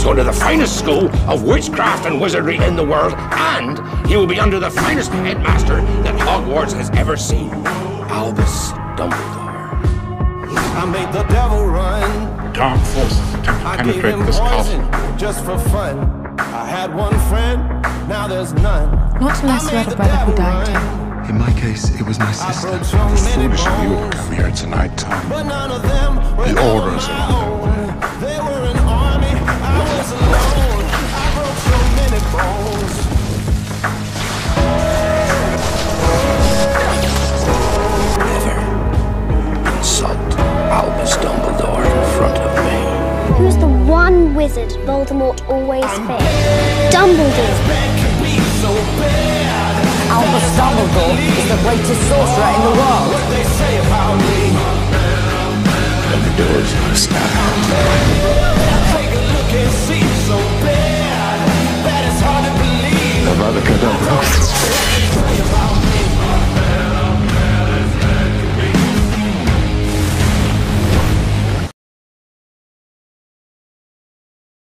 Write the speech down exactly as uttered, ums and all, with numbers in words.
to go to the finest school of witchcraft and wizardry in the world, and he will be under the finest headmaster that Hogwarts has ever seen, Albus Dumbledore. I made the devil run. Dark forces attempt to penetrate this castle. Just for fun. I had one friend, now there's none. Not unless you had a brother who died too. In my case, it was my sister. It's foolish of you to come here. It's a night time. But none of them were The orders are own. They were an army, I was alone. I broke so many bones. Never insult Albus Dumbledore in front of me. Who's the one wizard Voldemort always feared? Dumbledore. Albus Dumbledore is the greatest sorcerer in the world. What they say about me. Dumbledore's not a star.